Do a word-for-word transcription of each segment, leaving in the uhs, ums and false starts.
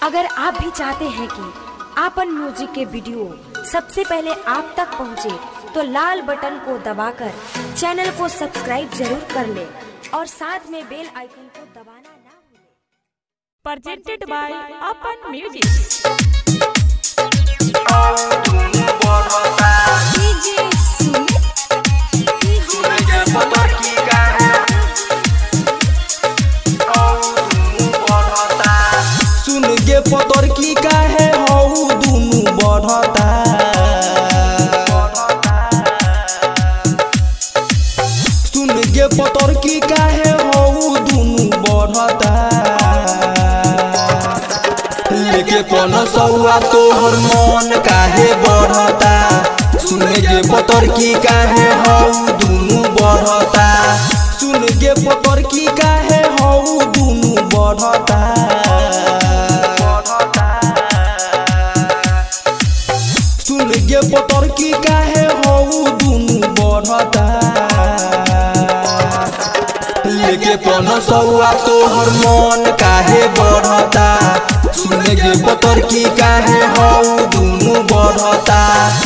अगर आप भी चाहते हैं कि आपन म्यूजिक के वीडियो सबसे पहले आप तक पहुंचे, तो लाल बटन को दबाकर चैनल को सब्सक्राइब जरूर कर ले और साथ में बेल आइकन को दबाना ना भूलें। प्रेजेंटेड बाय आपन म्यूजिक। पतर की काहे हौ दुनु बढ़ता, सुन गे पतर की काहे हौ दुनु बढ़ता, लेके पन सौआ तोहर मन काहे बढ़ता, सुन गे पतर की काहे हौ दुनु बढ़ता, सुन गे पतर की काहे हौ दुनु बढ़ता, गे पतर की काहे हौ दुनु बढ़ता, लेके पन सौआ तोहर मन काहे बढ़ता, सुन गे पतर की काहे हौ दुनु बढ़ता,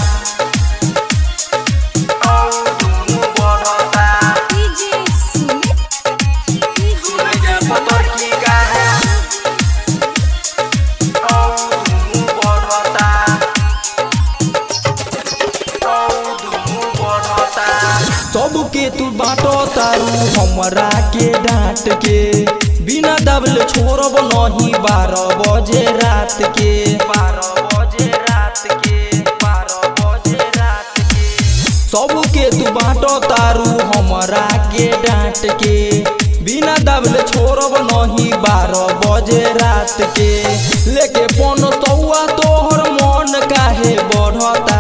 सबके तू बाटो तारू हमरा के डांट के, बिना दबले छोड़ब नहीं बारह बजे रात के, बारह बजे रात के, बारह बजे रात के, सबके तू बाटो तारू हमरा के डांट के, बिना दबले छोड़ब नहीं बारह बजे रात के, लेके पन सौआ तोहर मन काहे बढ़ता,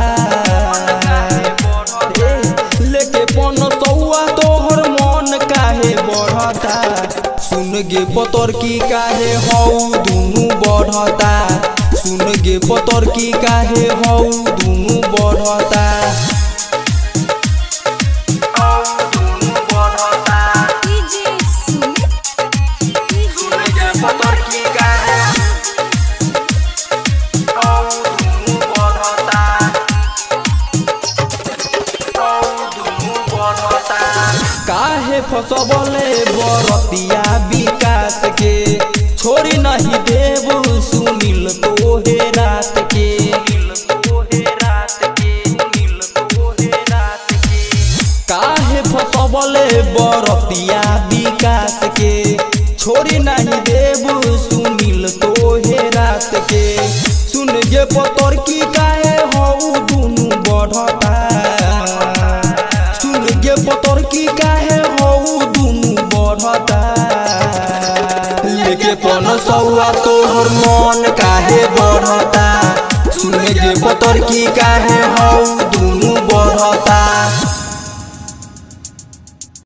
सुन गे पतर की काहे हौ दुनु बढ़ता, सुन गे पतर की काहे हौ दुनु बढ़ता, काहे फसबले बरतिया विकास के, छोड़ी नहीं देव सुनील तोहे रात के, काहे फसबले बरतिया विकास के, छोड़ी नहीं देव सुनील तोहे रात के, सुन गे पतर की काहे हौ दुनु बढ़ता, सुन गे पतर की काहे हौ दुनु बढ़ता, लेके पन सौआ तोहर मन काहे बढ़ता, सुन गे पतर की काहे हौ दुनु बढ़ता।